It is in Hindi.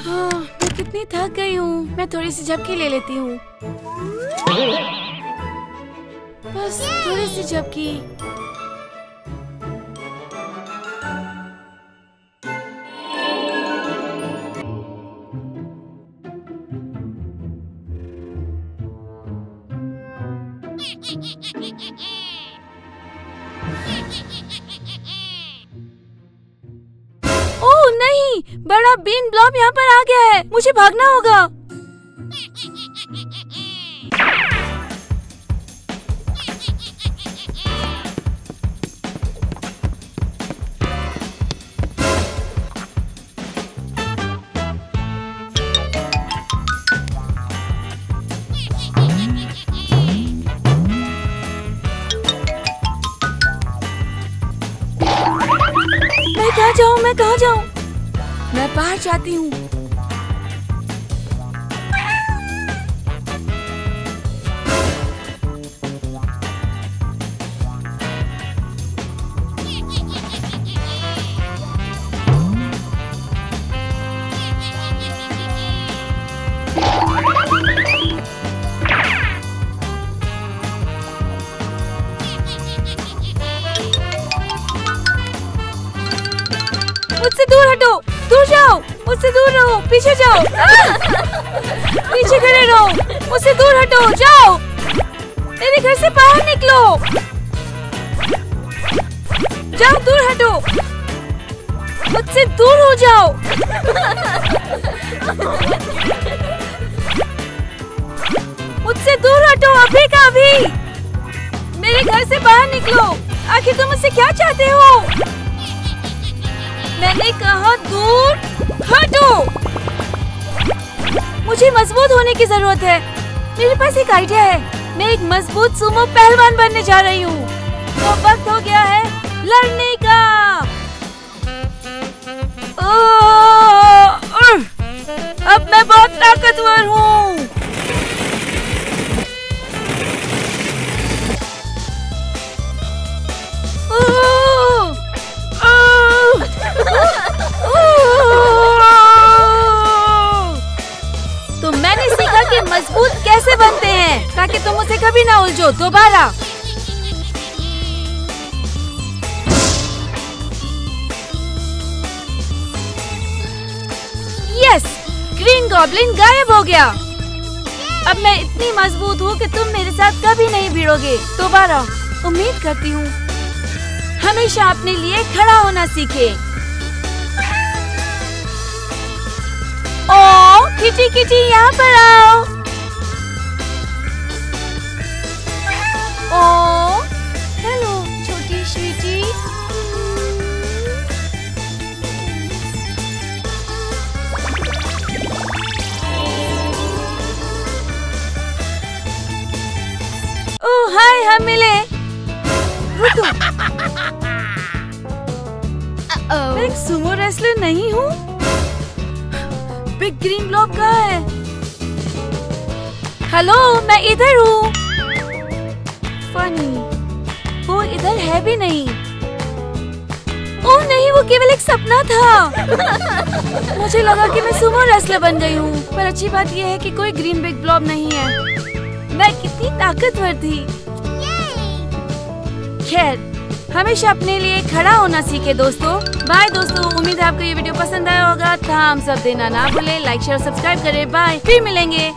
मैं कितनी थक गई हूँ। मैं थोड़ी सी झपकी ले लेती हूँ, बस थोड़ी सी झपकी। ओह नहीं, बड़ा बीन ब्लॉब यहाँ पर आ गया है। मुझे भागना होगा। मैं कहाँ जाऊँ? मैं बाहर जाती हूँ। मुझसे दूर हटो, दूर जाओ, मुझसे दूर रहो, पीछे जाओ। पीछे खड़े रहो, मुझसे दूर हटो, जाओ, मेरे घर से बाहर निकलो, जाओ, दूर हटो, मुझसे दूर हो जाओ। मुझसे दूर हटो, अभी का अभी, मेरे घर से बाहर निकलो। आखिर तुम मुझसे क्या चाहते हो? मैंने कहा दूर हटो। मुझे मजबूत होने की जरूरत है। मेरे पास एक आइडिया है। मैं एक मजबूत सुमो पहलवान बनने जा रही हूँ। तो वक्त हो गया है लड़ने का। अब मैं बहुत ताकतवर हूँ। तो मैंने सीखा कि मजबूत कैसे बनते हैं ताकि तुम उसे कभी ना उलझो दोबारा। यस, ग्रीन गॉब्लिन गायब हो गया। अब मैं इतनी मजबूत हूँ कि तुम मेरे साथ कभी नहीं भिड़ोगे दोबारा। उम्मीद करती हूँ हमेशा अपने लिए खड़ा होना सीखे। ओ किटी किटी, यहाँ पर आओ। ओ हेलो छोटी स्वीटी। ओह हाय, हम मिले। रुको, मैं एक सुमो रेसलर नहीं हूँ। बिग ग्रीन ब्लॉब कहाँ है? हेलो, मैं इधर हूँ। फनी, वो इधर है भी नहीं। ओह नहीं, वो केवल एक सपना था। मुझे लगा कि मैं सुमो रेसलर बन गई हूँ, पर अच्छी बात यह है कि कोई ग्रीन बिग ब्लॉब नहीं है। मैं कितनी ताकतवर थी। खैर, हमेशा अपने लिए खड़ा होना सीखे दोस्तों। बाय दोस्तों, उम्मीद है आपको ये वीडियो पसंद आया होगा। थम्स अप देना ना भूले, लाइक शेयर और सब्सक्राइब करें। बाय, फिर मिलेंगे।